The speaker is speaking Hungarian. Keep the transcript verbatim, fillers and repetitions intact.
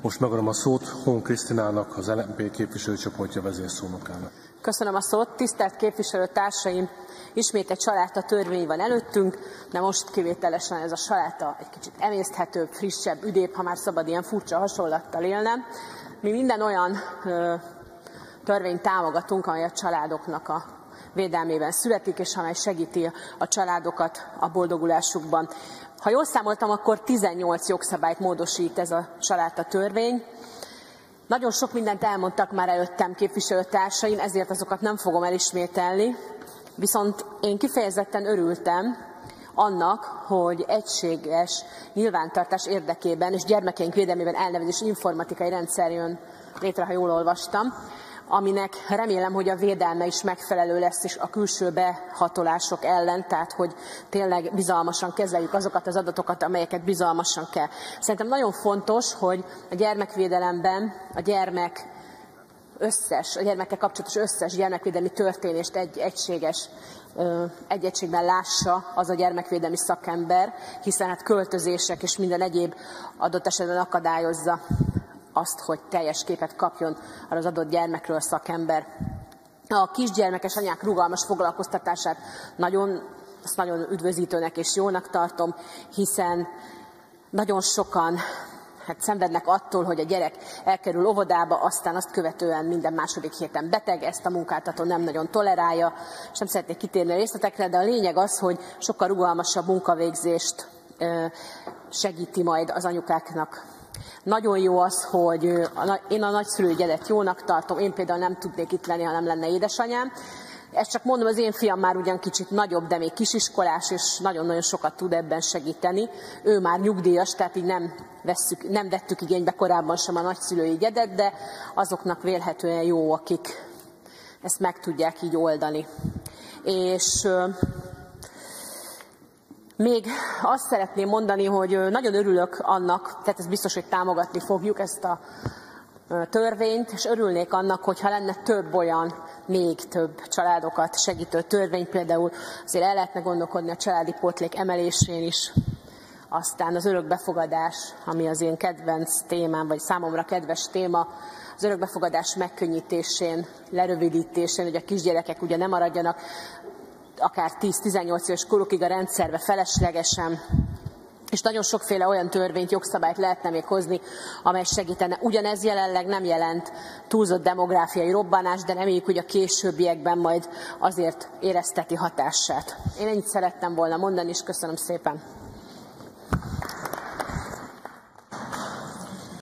Most megadom a szót Hon Krisztinának, az el em pé képviselőcsoportja vezérszónokának. Köszönöm a szót. Tisztelt képviselőtársaim, ismét egy saláta törvény van előttünk, de most kivételesen ez a saláta egy kicsit emészthetőbb, frissebb, üdébb, ha már szabad ilyen furcsa hasonlattal élnem. Mi minden olyan ö, törvényt támogatunk, amely a családoknak a védelmében születik, és amely segíti a családokat a boldogulásukban. Ha jól számoltam, akkor tizennyolc jogszabályt módosít ez a saláta törvény. Nagyon sok mindent elmondtak már előttem képviselőtársaim, ezért azokat nem fogom elismételni, viszont én kifejezetten örültem annak, hogy egységes nyilvántartás érdekében és gyermekeink védelmében elnevezés informatikai rendszer jön létre, ha jól olvastam, aminek remélem, hogy a védelme is megfelelő lesz és a külső behatolások ellen, tehát hogy tényleg bizalmasan kezeljük azokat az adatokat, amelyeket bizalmasan kell. Szerintem nagyon fontos, hogy a gyermekvédelemben a gyermek összes, a gyermekkel kapcsolatos összes gyermekvédelmi történést egy egységes egy egységben lássa az a gyermekvédelmi szakember, hiszen hát költözések és minden egyéb adott esetben akadályozza azt, hogy teljes képet kapjon az adott gyermekről a szakember. A kisgyermekes anyák rugalmas foglalkoztatását nagyon, azt nagyon üdvözítőnek és jónak tartom, hiszen nagyon sokan hát szenvednek attól, hogy a gyerek elkerül óvodába, aztán azt követően minden második héten beteg, ezt a munkáltató nem nagyon tolerálja, és nem szeretnék kitérni a részletekre, de a lényeg az, hogy sokkal rugalmasabb munkavégzést segíti majd az anyukáknak. Nagyon jó az, hogy én a nagyszülőügyedet jónak tartom, én például nem tudnék itt lenni, ha nem lenne édesanyám. Ezt csak mondom, az én fiam már ugyan kicsit nagyobb, de még kisiskolás, és nagyon-nagyon sokat tud ebben segíteni. Ő már nyugdíjas, tehát így nem, vesszük, nem vettük igénybe korábban sem a nagyszülői gyedet, de azoknak vélhetően jó, akik ezt meg tudják így oldani. És még azt szeretném mondani, hogy nagyon örülök annak, tehát ez biztos, hogy támogatni fogjuk ezt a törvényt, és örülnék annak, hogyha lenne több olyan, még több családokat segítő törvény, például azért el lehetne gondolkodni a családi pótlék emelésén is, aztán az örökbefogadás, ami az én kedvenc témám, vagy számomra kedves téma, az örökbefogadás megkönnyítésén, lerövidítésén, hogy a kisgyerekek ugye nem maradjanak akár tíz-tizennyolc éves korukig a rendszerbe feleslegesen, és nagyon sokféle olyan törvényt, jogszabályt lehetne még hozni, amely segítene. Ugyanez jelenleg nem jelent túlzott demográfiai robbanást, de reméljük, hogy a későbbiekben majd azért érezteti hatását. Én ennyit szerettem volna mondani, és köszönöm szépen.